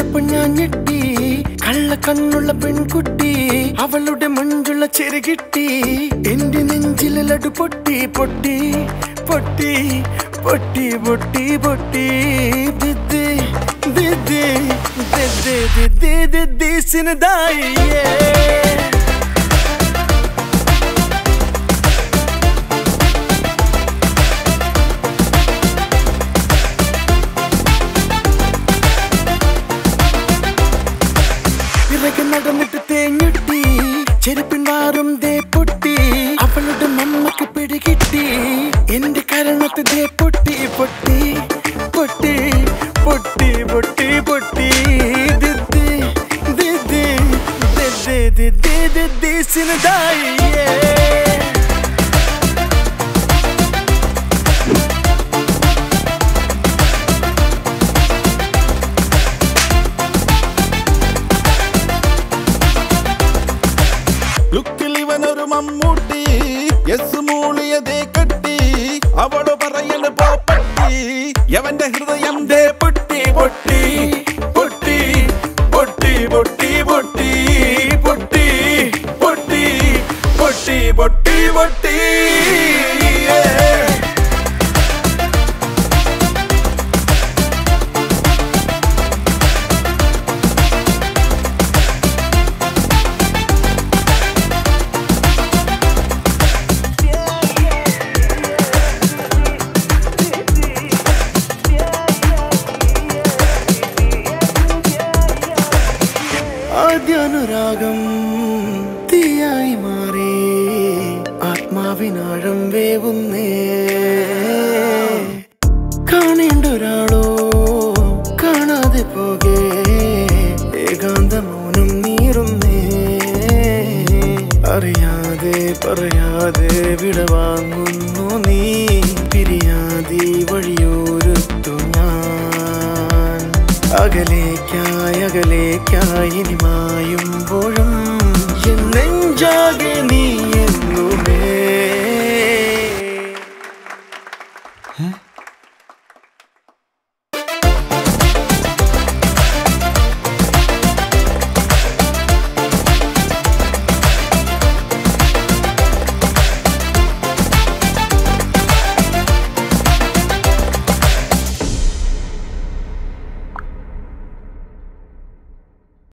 കണ്ടപ്പോൾ ഞാൻ ഞെട്ടി കള്ള കണ്ണുള്ള പെൺകുട്ടി അവളുടെ മഞ്ചുള്ള ചെറുകിട്ടി എന്റെ നെഞ്ചിലെ ലഡു പൊട്ടി പൊട്ടി പൊട്ടി പൊട്ടി പൊട്ടി പൊട്ടി ദിദി ദിദി ദിദി ദിദി ദിദി സിനദായി നടന്നിട്ട് തേഞ്ഞിട്ടി ചെരുപ്പിൻ വാറും ദേ പൊട്ടി അവളുടെ നമ്മക്ക് പിടികിട്ടി എന്റെ കരണത്ത് ദേ പൊട്ടി പൊട്ടി പൊട്ടി പൊട്ടി പൊട്ടി പൊട്ടി ദിദി ദിദി ദിദി ദിദി ദിദി സിനദായി ലുക്കിലിവനൊരു മമ്മൂട്ടി യെസ് മൂളിയതേ കട്ടി അവള് പറയണ പോപ്പട്ടി യവന്റെ ഹൃദയം ദേ പൊട്ടി പൊട്ടി പൊട്ടി പൊട്ടി പൊട്ടി പൊട്ടി പൊട്ടി പൊട്ടി പൊട്ടി പൊട്ടി പൊട്ടി ആദ്യാനുരാഗം തീയായി മാറി ആത്മാവിനാഴം വേവുന്നേ കാണേണ്ട ഒരാളോ കാണാതെ പോകെ ഏകാന്ത മൗനം നീറുന്നേ അറിയാതെ പറയാതെ വിടവാങ്ങുന്നു നീ പിരിയാതെ വഴിയോരത്തു ഞാൻ അകലേക്കായി അകലേക്കായി ഇനി മായുമ്പോഴും എന്നെഞ്ചാകെ നീ എന്നുമേ